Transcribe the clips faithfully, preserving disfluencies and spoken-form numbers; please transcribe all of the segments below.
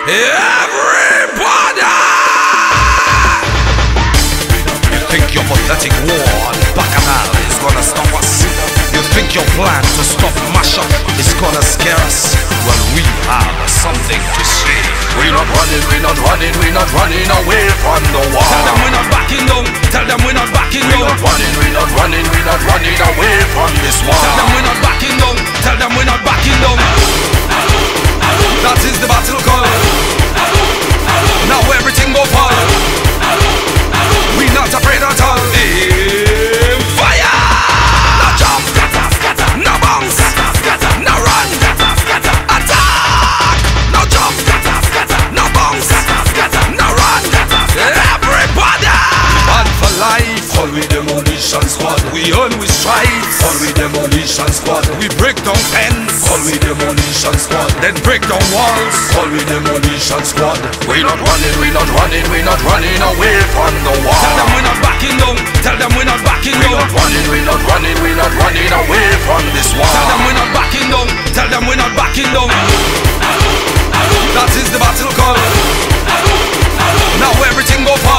Everybody! You think your pathetic war on Bacchanal is gonna stop us? You think your plan to stop Mashup is gonna scare us? Well, we have something to say. We're not running, we're not running, we're not running away from the war. Tell them we're not backing down. Tell them we're not backing We're down. not running, we're not running, we're not running away from this war. Tell them we're not backing down. Tell them we're not backing down. That is the battle call. Now everything go fall. We not afraid at all. Aim, fire! No jump, no bounce, no run, attack! No jump, no bounce, no run. Everybody! And for life, call we Demolition Squad. We always strive. Call we Demolition Squad. We break down fence. Call we Demolition Squad. Then break down walls. Call we Demolition Squad. We're not running, we're not running, we're not running away from the war. Tell them we're not backing down. Tell them we're not backing We're down. not running, we're not running, we're not running away from this war. Tell them we're not backing down. Tell them we're not backing down. That is the battle call. Now everything go fall.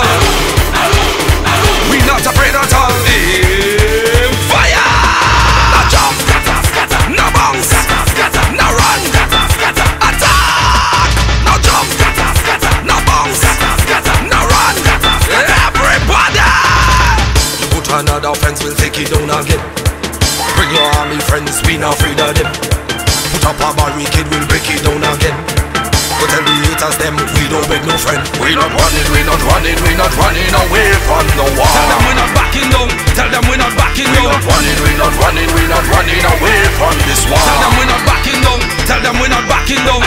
We not afraid at all. Aim, fire! No jump, no bounce, no run, attack! No jump, no bounce, no run. Everybody! You put another fence, we'll take it down again. Bring your army friends, we not afraid of them. Put up a barricade, we'll break it down again. Go tell the haters them, we don't beg no friend. We're not running, we're not running, we're not running away from the war. Tell them we're not backing down. Tell them we're not backing We're down. not running, we're not running, we're not running away from this war. Tell them we're not backing down. Tell them we're not backing down.